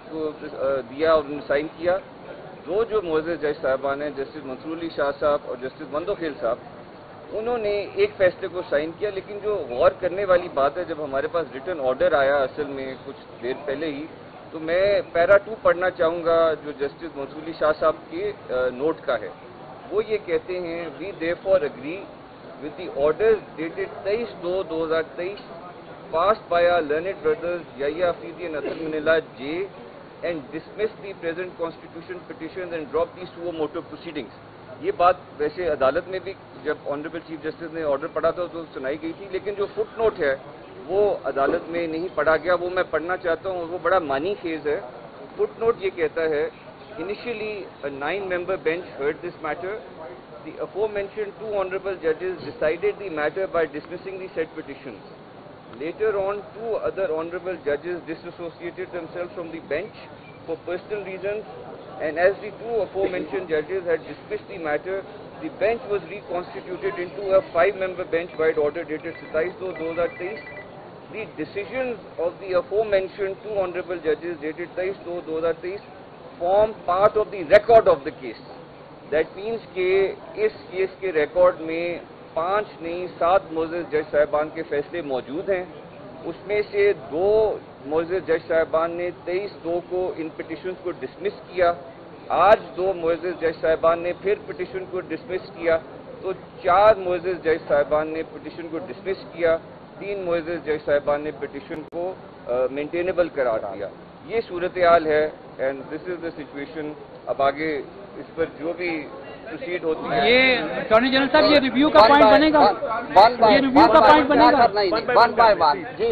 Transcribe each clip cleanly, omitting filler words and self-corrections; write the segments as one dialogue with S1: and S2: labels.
S1: को दिया और उन्होंने साइन किया। दो जो मुअज़्ज़ज़ जज साहबान हैं, जस्टिस मंसूर अली शाह साहब और जस्टिस मंदोखेल साहब, उन्होंने एक फैसले को साइन किया। लेकिन जो गौर करने वाली बात है, जब हमारे पास रिटन ऑर्डर आया असल में कुछ देर पहले ही, तो मैं पैरा 2 पढ़ना चाहूँगा जो जस्टिस मंसूर अली शाह साहब के नोट का है। वो ये कहते हैं, we therefore agree with the orders dated 23/2/2023 passed by our learned brothers Yahya Afidi and Atal Manila J and dismiss the present constitution petitions and drop the suo motu proceedings। ये बात वैसे अदालत में भी जब ऑनरेबल चीफ जस्टिस ने order पढ़ा था तो सुनाई गई थी, लेकिन जो फुट नोट है वो अदालत में नहीं पढ़ा गया, वो मैं पढ़ना चाहता हूँ। वो बड़ा मानी खेज है। फुट नोट ये कहता है, initially a 9-member bench heard this matter. The aforementioned 2 honorable judges decided the matter by dismissing the said petitions. Later on, 2 other honorable judges disassociated themselves from the bench for personal reasons, and as the 2 aforementioned judges had dismissed the matter, the bench was reconstituted into a 5-member bench by order dated 27/2/2023. The decisions of the aforementioned 2 honorable judges dated 27/2/2023 form part of the record of the case. That means कि इस case के record में 5 नहीं 7 मुअज़्ज़ज़ जज साहिबान के फैसले मौजूद हैं। उसमें से 2 मुअज़्ज़ज़ जज साहिबान ने 23/2 को इन पिटिशन्स को डिसमिस किया। आज 2 मुअज़्ज़ज़ जज साहिबान ने फिर पिटिशन को डिसमिस किया, तो 4 मुअज़्ज़ज़ जज साहिबान ने पिटिशन को डिसमिस किया, 3 मुअज़्ज़ज़ जज साहिबान ने पिटिशन को मेंटेनेबल करार दिया। ये सूरत हाल है and this is the situation. अब आगे इस पर जो भी प्रोसीड होती है,
S2: ये अटॉर्नी जनरल साहब ये रिव्यू का पॉइंट बनेगा, ये रिव्यू का पॉइंट बनेगा।
S3: वन बाय वन जी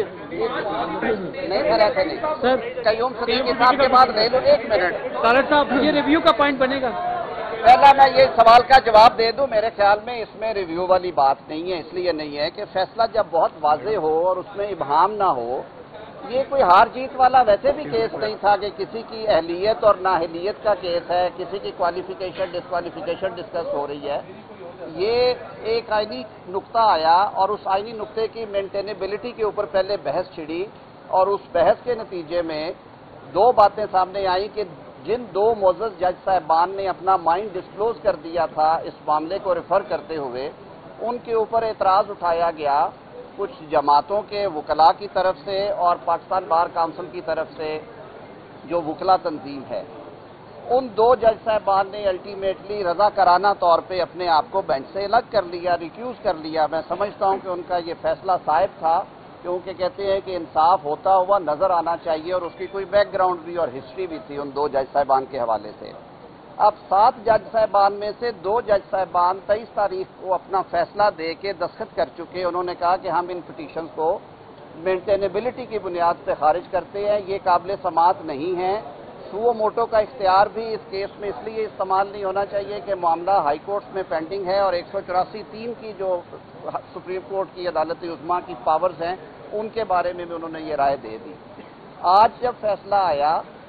S3: नहीं सर, ऐसे नहीं
S2: सर,
S3: कयूम सदीक साहब के बाद ले लो 1 मिनट।
S2: तारक साहब ये रिव्यू का पॉइंट बनेगा।
S3: पहला मैं ये सवाल का जवाब दे दूं, मेरे ख्याल में इसमें रिव्यू वाली बात नहीं है। इसलिए नहीं है कि फैसला जब बहुत वाज़ेह हो और उसमें इबहाम ना हो, ये कोई हार जीत वाला वैसे भी केस नहीं था कि किसी की अहलियत और नाअहलियत का केस है, किसी की क्वालिफिकेशन डिस्क्वालिफिकेशन डिस्कस हो रही है। ये एक आईनी नुक्ता आया और उस आईनी नुक्ते की मेंटेनेबिलिटी के ऊपर पहले बहस छिड़ी और उस बहस के नतीजे में 2 बातें सामने आई कि जिन 2 मुअज़्ज़ज़ जज साहिबान ने अपना माइंड डिस्क्लोज कर दिया था इस मामले को रेफर करते हुए, उनके ऊपर एतराज़ उठाया गया कुछ जमातों के वकला की तरफ से और पाकिस्तान बार काउंसिल की तरफ से जो वकला तंजीम है। उन 2 जज साहिबान ने अल्टीमेटली रज़ाकाराना तौर पे अपने आप को बेंच से अलग कर लिया, रिक्यूज़ कर लिया। मैं समझता हूं कि उनका ये फैसला साहिब था, क्योंकि कहते हैं कि इंसाफ होता हुआ नजर आना चाहिए और उसकी कोई बैकग्राउंड भी और हिस्ट्री भी थी उन 2 जज साहिबान के हवाले से। अब 7 जज साहिबान में से 2 जज साहिबान 23 तारीख को अपना फैसला दे के दस्तखत कर चुके। उन्होंने कहा कि हम इन पिटीशंस को मेंटेनेबिलिटी की बुनियाद पर खारिज करते हैं, ये काबिल समाअत नहीं है। सुओ मोटो का इख्तियार भी इस केस में इसलिए इस्तेमाल नहीं होना चाहिए कि मामला हाई कोर्ट में पेंडिंग है और 184(3) की जो सुप्रीम कोर्ट की अदालत उज़्मा की पावर्स हैं उनके बारे में भी उन्होंने ये राय दे दी। आज जब फैसला आया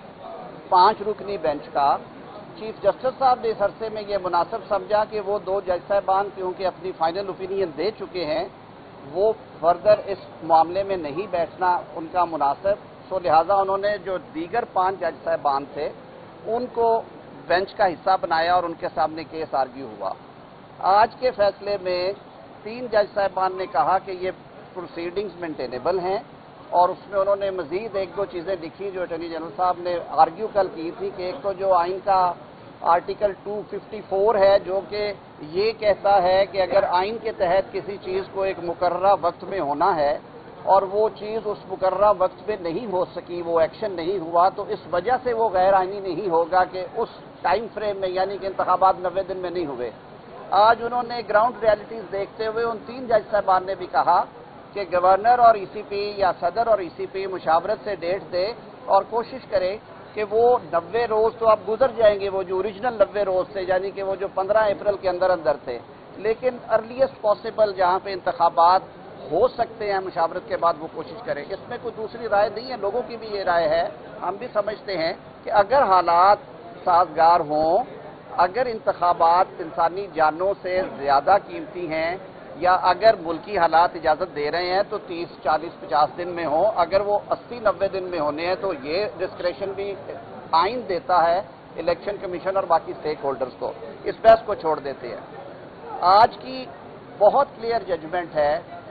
S3: 5 रुकनी बेंच का, चीफ जस्टिस साहब ने इस अरसे में ये मुनासिब समझा कि वो 2 जज साहिबान क्योंकि अपनी फाइनल ओपिनियन दे चुके हैं, वो फर्दर इस मामले में नहीं बैठना उनका मुनासिब, सो लिहाजा उन्होंने जो दीगर 5 जज साहिबान थे उनको बेंच का हिस्सा बनाया और उनके सामने केस आर्ग्यू हुआ। आज के फैसले में 3 जज साहिबान ने कहा कि ये प्रोसीडिंग्स मेंटेनेबल हैं और उसमें उन्होंने मजीद 1-2 चीज़ें लिखी जो अटॉर्नी जनरल साहब ने आर्ग्यू कल की थी कि एक तो जो आइन का आर्टिकल 254 है जो कि ये कहता है कि अगर आइन के तहत किसी चीज़ को एक मुकर्ररा वक्त में होना है और वो चीज़ उस मुकर्ररा वक्त में नहीं हो सकी, वो एक्शन नहीं हुआ, तो इस वजह से वो गैर आइनी नहीं होगा कि उस टाइम फ्रेम में, यानी कि इंतखाबात 90 दिन में नहीं हुए। आज उन्होंने ग्राउंड रियलिटीज़ देखते हुए उन 3 जज साहबान ने भी कहा कि गवर्नर और ईसीपी या सदर और ईसीपी मुशावरत से डेट दे और कोशिश करे कि वो 90 रोज़ तो अब गुजर जाएंगे, वो जो ओरिजिनल 90 रोज़ थे, यानी कि वो जो 15 अप्रैल के अंदर अंदर थे, लेकिन अर्लीस्ट पॉसिबल जहाँ पे इंतखाबात हो सकते हैं मुशावरत के बाद वो कोशिश करें। इसमें कोई दूसरी राय नहीं है, लोगों की भी ये राय है। हम भी समझते हैं कि अगर हालात साजगार हों, अगर इंतखाबात इंसानी जानों से ज़्यादा कीमती हैं یا اگر ملکی حالات اجازت دے رہے ہیں تو 30, 40, 50 دن میں ہو. اگر وہ 80, 90 دن میں ہونے ہیں تو یہ ڈسکریشن بھی آئین دیتا ہے الیکشن کمیشن اور باقی سٹیک ہولڈرز کو. اس بحث کو چھوڑ دیتے ہیں. آج کی بہت کلیئر ججمنٹ ہے.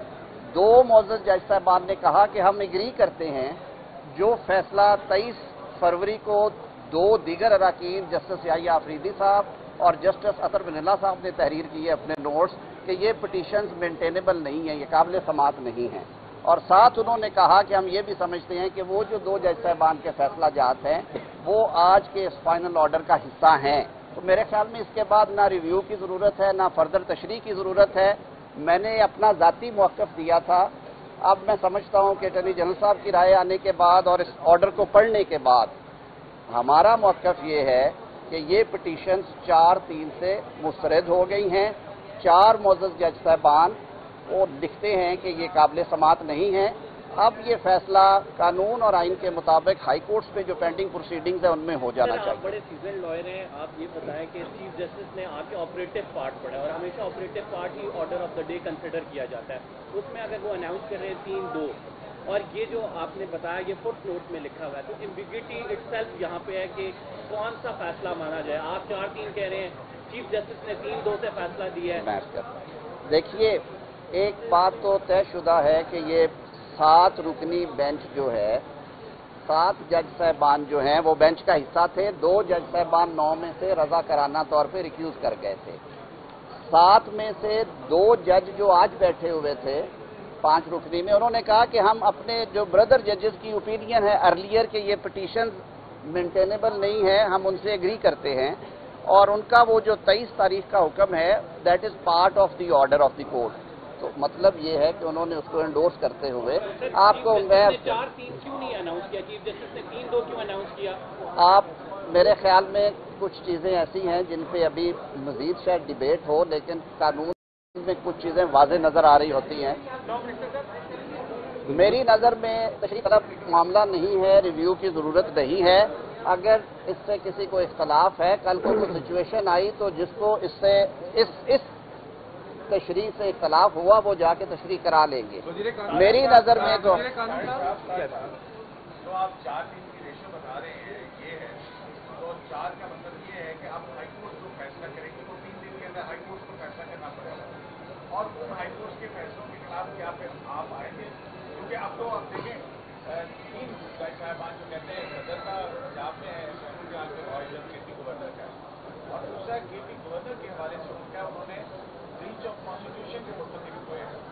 S3: 2 معزز جج صاحبان نے کہا کہ ہم اگری کرتے ہیں جو فیصلہ 23 فروری کو 2 دیگر اراکین جسٹس یحییٰ آفریدی صاحب اور جسٹس اطہر بن اللہ صاحب نے تحریر کی ہے اپنے نوٹس کہ یہ پٹیشنز مینٹینیبل نہیں ہیں, یہ قابل سماعت نہیں ہیں. اور ساتھ انہوں نے کہا کہ ہم یہ بھی سمجھتے ہیں کہ وہ جو 2 جج صاحبان کے فیصلہ جات ہیں وہ آج کے اس فائنل آرڈر کا حصہ ہیں. تو میرے خیال میں اس کے بعد نہ ریویو کی ضرورت ہے نہ فردر تشریح کی ضرورت ہے. میں نے اپنا ذاتی موقف دیا تھا. اب میں سمجھتا ہوں کہ اٹارنی جنرل صاحب کی رائے آنے کے بعد اور اس آرڈر کو پڑھنے کے بعد ہمارا موقف یہ ہے کہ یہ پٹیشنز 4-3 سے مسترد ہو گئی ہیں. 4 معزز جج صاحبان وہ لکھتے ہیں کہ یہ قابل سماعت نہیں ہے. اب یہ فیصلہ قانون اور آئین کے مطابق ہائی کورٹس پہ جو پینڈنگ پروسیڈنگز ہیں ان میں ہو جانا چاہیے.
S4: آپ بڑے سیزنڈ لائر ہیں, آپ یہ بتائیں کہ چیف جسٹس نے آپ کے آپریٹو پارٹ پڑھا اور ہمیشہ آپریٹو پارٹ ہی order of the day consider کیا جاتا ہے. اس میں اگر وہ اناؤنس کر رہے ہیں 3-2 اور یہ جو آپ نے بتایا یہ فٹ نوٹ میں لکھا ہوا ہے, تو ایمبیگوٹی اٹ سیلف یہاں پہ ہے کہ کون سا فیصلہ مانا جائے. آپ 4-3 کہہ رہے ہیں, چیف جسٹس نے 3-2 سے فیصلہ دیا ہے.
S3: دیکھیے ایک بات تو طے شدہ ہے کہ یہ 7 رکنی بینچ جو ہے 7 جج صاحبان جو ہیں وہ بینچ کا حصہ تھے. 2 جج صاحبان 9 میں سے رضاکارانہ طور پہ ریکیوز کر گئے تھے. 7 میں سے 2 جج جو آج بیٹھے ہوئے تھے 5 رکنی میں, انہوں نے کہا کہ ہم اپنے جو بردر ججز کی اوپینین ہے ارلیئر کہ یہ پٹیشن مینٹینیبل نہیں ہے, ہم ان سے ایگری کرتے ہیں. اور ان کا وہ جو 23 تاریخ کا حکم ہے that is part of the order of the court. تو مطلب یہ ہے کہ انہوں نے اس کو انڈورس کرتے ہوئے آپ کو
S4: 4-3 کیوں نہیں اناؤنس کیا, چیف جسٹس نے 3-2 کیوں اناؤنس کیا؟
S3: آپ میرے خیال میں کچھ چیزیں ایسی ہیں جن پہ ابھی مزید شاید ڈیبیٹ ہو, لیکن قانون میں کچھ چیزیں واضح نظر آ رہی ہوتی ہیں. میری نظر میں تشریح طلب معاملہ نہیں ہے, ریویو کی ضرورت نہیں ہے. اگر اس سے کسی کو اختلاف ہے, کل کو کوئی سچویشن آئی تو جس کو اس سے اس تشریح سے اختلاف ہوا وہ جا کے تشریح کرا لیں گے. میری نظر میں تو
S5: آپ 4-3 کی ریشو بتا رہے ہیں یہ ہے, تو 4 کا مطلب یہ ہے کہ اب ہائی کورٹ جو فیصلہ کریں گے وہ 3 دن کے اندر ہائی کورٹ کو فیصلہ کرنا پڑے گا. اور ان ہائی کورٹ کے فیصلوں کے خلاف کیا آپ آئیں گے؟ کیونکہ اب تو آپ دیکھیں 3 جج صاحبان جو کہتے ہیں صدر کا جاب میں ہے گورنر کا, اور دوسرا کے پی گورنر کے حوالے سے کیا انہوں نے بریچ آف کانسٹیٹیوشن کے متعلق ہوئے ہیں.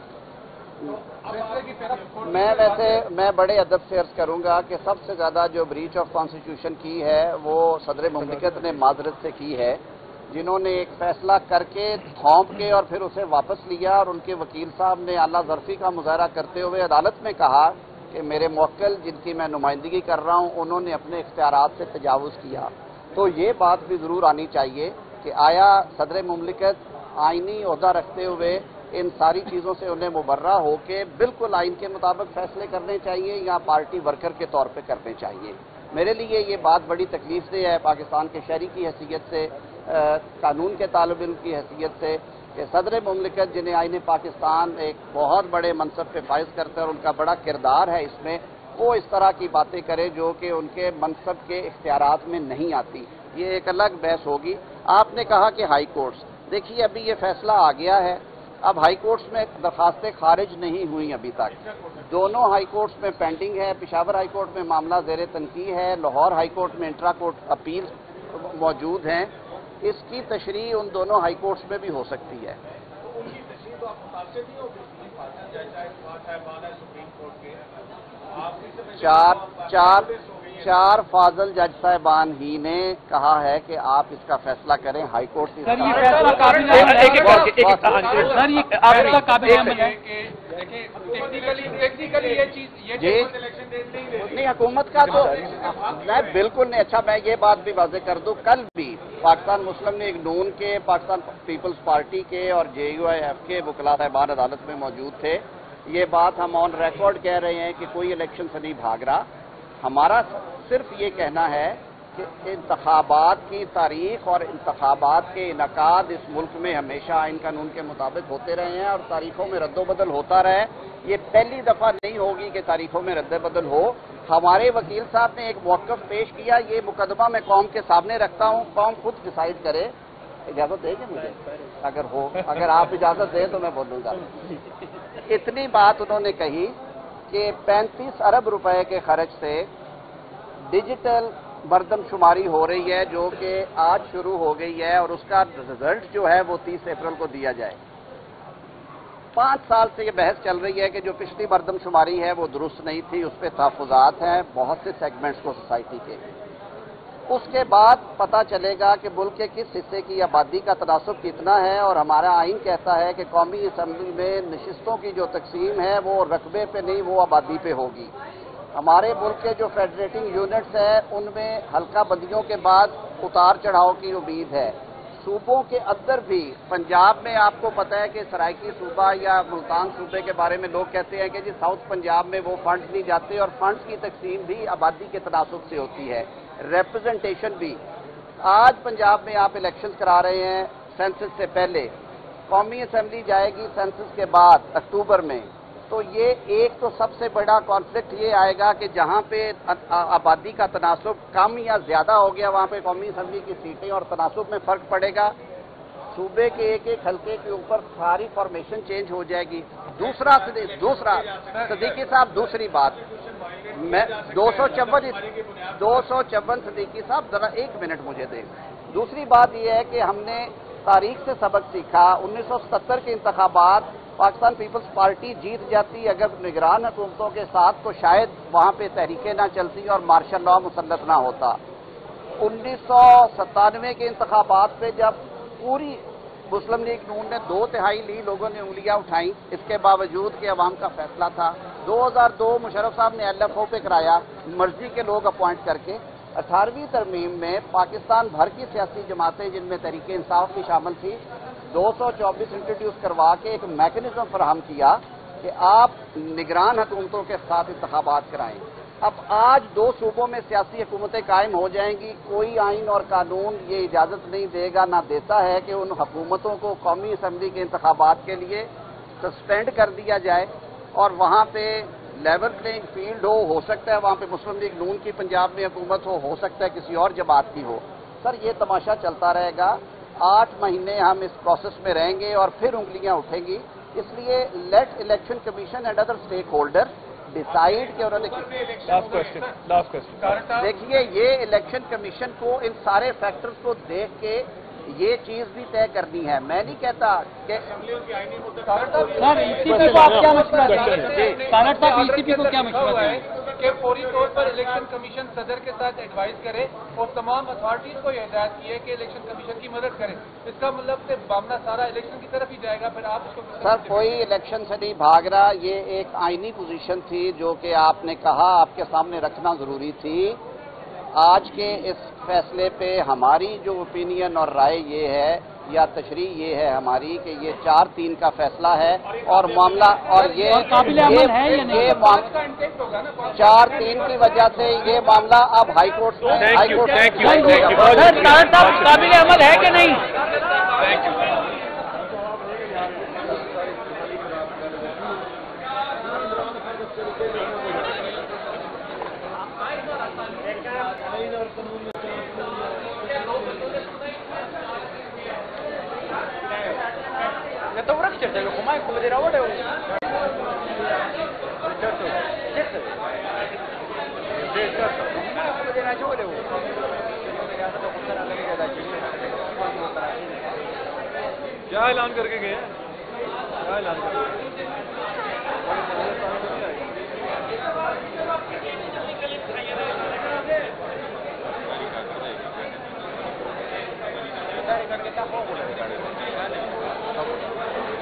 S3: میں بڑے ادب سے عرض کروں گا کہ سب سے زیادہ جو بریچ آف کانسٹیٹیوشن کی ہے وہ صدر مملکت نے معذرت سے کی ہے, جنہوں نے ایک فیصلہ کر کے تھوپ کے اور پھر اسے واپس لیا, اور ان کے وکیل صاحب نے اعلیٰ ظرفی کا مظاہرہ کرتے ہوئے عدالت میں کہا کہ میرے موکل جن کی میں نمائندگی کر رہا ہوں انہوں نے اپنے اختیارات سے تجاوز کیا. تو یہ بات بھی ضرور آنی چاہیے کہ آیا صدر مملکت آئینی عہدہ رکھتے ہوئے ان ساری چیزوں سے انہیں مبرہ ہو کے بالکل آئین کے مطابق فیصلے کرنے چاہیے یا پارٹی ورکر کے طور پہ کرنے چاہیے. میرے لیے یہ بات بڑی تکلیف دہ ہے پاکستان کے شہری کی حیثیت سے, قانون کے طالب علم کی حیثیت سے, کہ صدر مملکت جنہیں آئین پاکستان ایک بہت بڑے منصب پہ فائز کرتا ہے اور ان کا بڑا کردار ہے اس میں, وہ اس طرح کی باتیں کرے جو کہ ان کے منصب کے اختیارات میں نہیں آتی. یہ ایک الگ بحث ہوگی. آپ نے کہا کہ ہائی کورٹس, دیکھیے ابھی یہ فیصلہ آ گیا ہے, اب ہائی کورٹس میں درخواستیں خارج نہیں ہوئیں ابھی تک, دونوں ہائی کورٹس میں پینڈنگ ہے. پشاور ہائی کورٹ میں معاملہ زیر تنقید ہے, لاہور ہائی کورٹ میں انٹرا کورٹ اپیل موجود ہیں. اس کی تشریح ان دونوں ہائی کورٹس میں بھی ہو سکتی ہے. چار فاضل جج صاحبان ہی نے کہا ہے کہ آپ اس کا فیصلہ کریں, ہائی کورٹ سے. نہیں حکومت کا تو بالکل نہیں. اچھا میں یہ بات بھی واضح کر دوں, کل بھی پاکستان مسلم لیگ نون کے, پاکستان پیپلز پارٹی کے اور JUIF کے وکلاء صاحبان عدالت میں موجود تھے. یہ بات ہم آن ریکارڈ کہہ رہے ہیں کہ کوئی الیکشن سے نہیں بھاگ رہا. ہمارا صرف یہ کہنا ہے کہ انتخابات کی تاریخ اور انتخابات کے انعقاد اس ملک میں ہمیشہ آئین قانون کے مطابق ہوتے رہے ہیں اور تاریخوں میں رد و بدل ہوتا رہا ہے. یہ پہلی دفعہ نہیں ہوگی کہ تاریخوں میں رد و بدل ہو. ہمارے وکیل صاحب نے ایک موقف پیش کیا, یہ مقدمہ میں قوم کے سامنے رکھتا ہوں, قوم خود ڈیسائیڈ کرے. اجازت دیں گے مجھے؟ اگر آپ اجازت دیں تو میں بولوں گا. اتنی بات انہوں نے کہی کہ 35 ارب روپے کے خرچ سے ڈیجیٹل مردم شماری ہو رہی ہے جو کہ آج شروع ہو گئی ہے اور اس کا رزلٹ جو ہے وہ 30 اپریل کو دیا جائے. 5 سال سے یہ بحث چل رہی ہے کہ جو پچھلی مردم شماری ہے وہ درست نہیں تھی, اس پہ تحفظات ہیں بہت سے سیگمنٹس کو سوسائٹی کے. اس کے بعد پتہ چلے گا کہ ملک کے کس حصے کی آبادی کا تناسب کتنا ہے, اور ہمارا آئین کہتا ہے کہ قومی اسمبلی میں نشستوں کی جو تقسیم ہے وہ رقبے پہ نہیں, وہ آبادی پہ ہوگی. ہمارے ملک کے جو فیڈریٹنگ یونٹس ہیں ان میں حلقہ بندیوں کے بعد اتار چڑھاؤ کی امید ہے. صوبوں کے اندر بھی پنجاب میں آپ کو پتہ ہے کہ سرائکی صوبہ یا ملتان صوبے کے بارے میں لوگ کہتے ہیں کہ جی ساؤتھ پنجاب میں وہ فنڈز نہیں جاتے, اور فنڈز کی تقسیم بھی آبادی کے تناسب سے ہوتی ہے, ریپرزنٹیشن بھی. آج پنجاب میں آپ الیکشنز کرا رہے ہیں سینسس سے پہلے, قومی اسمبلی جائے گی سینسس کے بعد اکتوبر میں. تو یہ ایک تو سب سے بڑا کانفلکٹ یہ آئے گا کہ جہاں پہ آبادی کا تناسب کم یا زیادہ ہو گیا وہاں پہ قومی اسمبلی کی سیٹیں اور تناسب میں فرق پڑے گا. صوبے کے ایک ایک حلقے کے اوپر ساری فارمیشن چینج ہو جائے گی. دوسرا صدیقی صاحب, دوسری بات میں 254 صدیقی صاحب ذرا 1 منٹ مجھے دیں. دوسری بات یہ ہے کہ ہم نے تاریخ سے سبق سیکھا. 1977 کے انتخابات پاکستان پیپلز پارٹی جیت جاتی اگر نگران حکومتوں کے ساتھ, تو شاید وہاں پہ تحریکیں نہ چلتی اور مارشل لا مسلط نہ ہوتا. 1997 کے انتخابات پہ جب پوری مسلم لیگ نون نے 2/3 لی, لوگوں نے انگلیاں اٹھائیں, اس کے باوجود کہ عوام کا فیصلہ تھا. 2002 مشرف صاحب نے LFO پہ کرایا مرضی کے لوگ اپوائنٹ کر کے. 18ویں ترمیم میں پاکستان بھر کی سیاسی جماعتیں جن میں تحریک انصاف بھی شامل تھی 224 انٹروڈیوس کروا کے ایک میکنزم فراہم کیا کہ آپ نگران حکومتوں کے ساتھ انتخابات کرائیں. اب آج 2 صوبوں میں سیاسی حکومتیں قائم ہو جائیں گی. کوئی آئین اور قانون یہ اجازت نہیں دے گا, نہ دیتا ہے کہ ان حکومتوں کو قومی اسمبلی کے انتخابات کے لیے سسپینڈ کر دیا جائے اور وہاں پہ لیول پلینگ فیلڈ ہو سکتا ہے وہاں پہ مسلم لیگ نون کی پنجاب میں حکومت ہو سکتا ہے کسی اور جماعت کی ہو. سر یہ تماشا چلتا رہے گا. 8 مہینے ہم اس پروسیس میں رہیں گے اور پھر انگلیاں اٹھیں گی. اس لیے let election commission and other stakeholder decide کہ انہوں نے دیکھیے یہ الیکشن کمیشن کو ان سارے فیکٹرز کو دیکھ کے یہ چیز بھی طے کرنی ہے. میں نہیں کہتا کہ
S2: سر ECP کو آپ کیا مشورہ دیں گے؟ سارٹ صاحب ECP کو کیا مشورہ دیں گے
S6: کہ فوری طور پر الیکشن کمیشن صدر کے ساتھ ایڈوائز کرے اور تمام اتھارٹیز کو یہ ہدایت کی ہے کہ الیکشن کمیشن کی مدد کرے. اس کا مطلب کہ معاملہ سارا الیکشن کی طرف ہی جائے گا, پھر آپ اس کو
S3: سر کوئی الیکشن سے نہیں بھاگ رہا. یہ ایک آئینی پوزیشن تھی جو کہ آپ نے کہا آپ کے سامنے رکھنا ضروری تھی. آج کے اس فیصلے پہ ہماری جو اوپینین اور رائے یہ ہے یا تشریح یہ ہے ہماری کہ یہ 4-3 کا فیصلہ ہے اور معاملہ اور یہ 4-3 کی وجہ سے یہ معاملہ اب ہائی کورٹ
S2: قابل عمل ہے کہ نہیں؟
S6: کیا اعلان کر کے گئے ہیں؟ کیا اعلان کر کے گئے؟